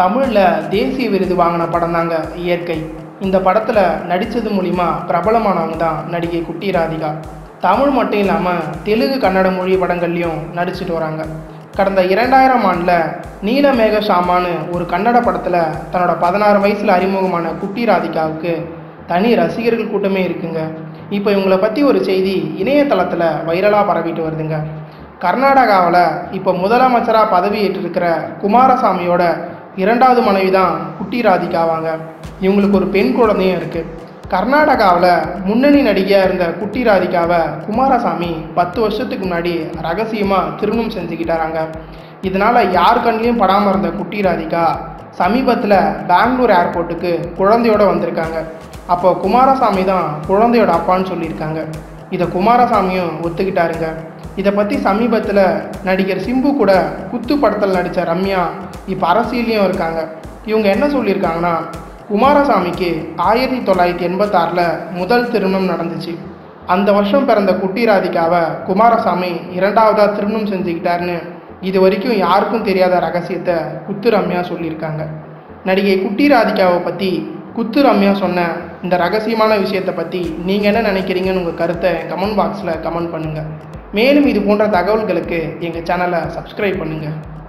தமிழில் தேசிய விருது வாங்கின படம் தாங்க இயற்கை. இந்த படத்தில் நடித்தது மூலிமா பிரபலமானவங்க தான் நடிகை குட்டி ராதிகா. தமிழ் மட்டும் இல்லாமல் தெலுங்கு கன்னட மொழி படங்கள்லையும் நடிச்சிட்டு வராங்க. கடந்த 2000 ஆண்டில் நீலமேக ஷாமான்னு ஒரு கன்னட படத்தில் தன்னோட 16 வயசில் அறிமுகமான குட்டி ராதிகாவுக்கு தனி ரசிகர்கள் கூட்டமே இருக்குங்க. இப்போ இவங்களை பற்றி ஒரு செய்தி இணையதளத்தில் வைரலாக பரவிட்டு வருதுங்க. கர்நாடகாவில் இப்போ முதலமைச்சராக பதவியேற்றிருக்கிற குமாரசாமியோட 2வது மனைவி தான் குட்டி ராதிகாவாங்க. இவங்களுக்கு ஒரு பெண் குழந்தையும் இருக்குது. கர்நாடகாவில் முன்னணி நடிகையாக இருந்த குட்டி ராதிகாவை குமாரசாமி 10 வருஷத்துக்கு முன்னாடி ரகசியமாக திருமணம் செஞ்சுக்கிட்டாராங்க. இதனால் யார் கண்ணிலையும் படாமல் இருந்த குட்டி ராதிகா சமீபத்தில் பெங்களூர் ஏர்போர்ட்டுக்கு குழந்தையோடு வந்திருக்காங்க. அப்போ குமாரசாமி தான் குழந்தையோட அப்பான்னு சொல்லியிருக்காங்க. இதை குமாரசாமியும் ஒத்துக்கிட்டாருங்க. இதை பற்றி சமீபத்தில் நடிகர் சிம்பு கூட குத்து படத்தில் நடித்த ரம்யா இப்போ அரசியலையும் இருக்காங்க. இவங்க என்ன சொல்லியிருக்காங்கன்னா, குமாரசாமிக்கு 1986 முதல் திருமணம் நடந்துச்சு. அந்த வருஷம் பிறந்த குட்டி ராதிகாவை குமாரசாமி 2வதாக திருமணம் செஞ்சுக்கிட்டாருன்னு இது வரைக்கும் யாருக்கும் தெரியாத ரகசியத்தை குத்து ரம்யா சொல்லியிருக்காங்க. நடிகை குட்டி ராதிகாவை பற்றி குத்து ரம்யா சொன்ன இந்த ரகசியமான விஷயத்தை பற்றி நீங்கள் என்ன நினைக்கிறீங்கன்னு உங்கள் கருத்தை கமெண்ட் பாக்ஸில் கமெண்ட் பண்ணுங்கள். மேலும் இது போன்ற தகவல்களுக்கு எங்கள் சேனலை சப்ஸ்கிரைப் பண்ணுங்கள்.